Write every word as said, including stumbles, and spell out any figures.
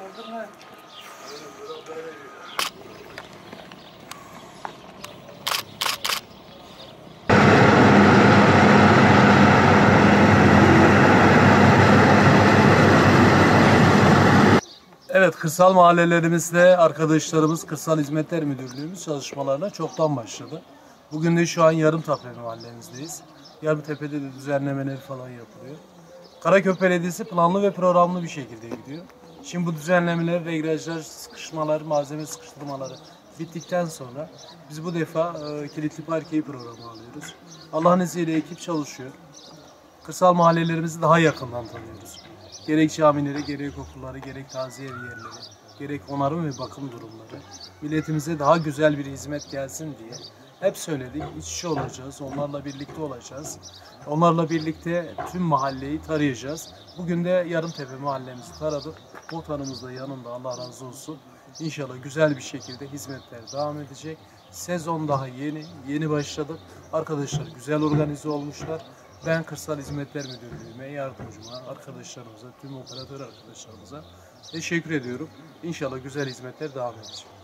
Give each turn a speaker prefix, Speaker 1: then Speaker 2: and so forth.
Speaker 1: Evet, kırsal mahallelerimizde arkadaşlarımız Kırsal Hizmetler Müdürlüğümüz çalışmalarına çoktan başladı. Bugün de şu an Yarımtepe mahallemizdeyiz. Yarımtepe'de de düzenlemeler falan yapılıyor. Karaköy Belediyesi planlı ve programlı bir şekilde gidiyor. Şimdi bu düzenlemeler, regrajlar, sıkışmalar, malzeme sıkıştırmaları bittikten sonra biz bu defa e, kilitli parkeyi programı alıyoruz. Allah'ın izniyle ekip çalışıyor. Kırsal mahallelerimizi daha yakından tanıyoruz. Gerek camileri, gerek okulları, gerek taziye yerleri, gerek onarım ve bakım durumları. Milletimize daha güzel bir hizmet gelsin diye hep söyledik. İç içe olacağız, onlarla birlikte olacağız. Onlarla birlikte tüm mahalleyi tarayacağız. Bugün de Yarımtepe mahallemizi taradık. Muhtarımız da yanında, Allah razı olsun. İnşallah güzel bir şekilde hizmetler devam edecek. Sezon daha yeni, yeni başladık. Arkadaşlar güzel organize olmuşlar. Ben Kırsal Hizmetler Müdürlüğü'me, yardımcıma, arkadaşlarımıza, tüm operatör arkadaşlarımıza teşekkür ediyorum. İnşallah güzel hizmetler devam edecek.